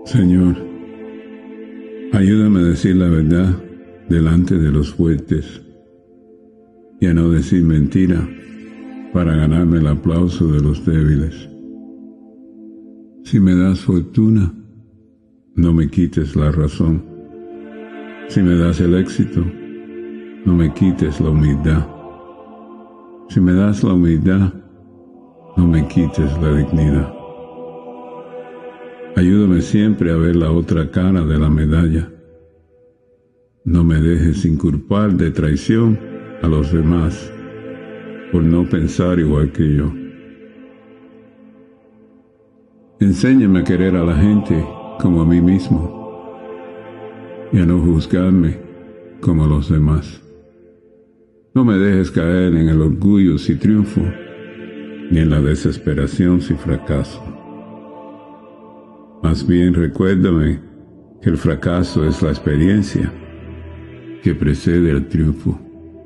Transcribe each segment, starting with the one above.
Señor, ayúdame a decir la verdad delante de los fuertes y a no decir mentira para ganarme el aplauso de los débiles. Si me das fortuna, no me quites la razón. Si me das el éxito, no me quites la humildad. Si me das la humildad, no me quites la dignidad. Ayúdame siempre a ver la otra cara de la medalla. No me dejes inculpar de traición a los demás por no pensar igual que yo. Enséñame a querer a la gente como a mí mismo y a no juzgarme como a los demás. No me dejes caer en el orgullo si triunfo, ni en la desesperación si fracaso. Más bien recuérdame que el fracaso es la experiencia que precede al triunfo.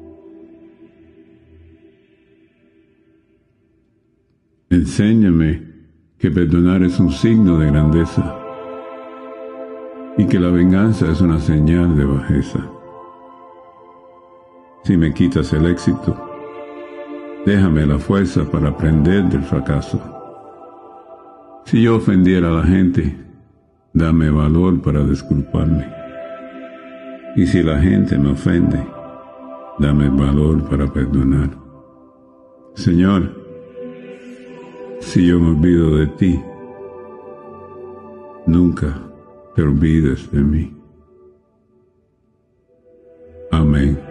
Enséñame que perdonar es un signo de grandeza y que la venganza es una señal de bajeza. Si me quitas el éxito, déjame la fuerza para aprender del fracaso. Si yo ofendiera a la gente, dame valor para disculparme. Y si la gente me ofende, dame valor para perdonar. Señor, si yo me olvido de ti, nunca te olvides de mí. Amén.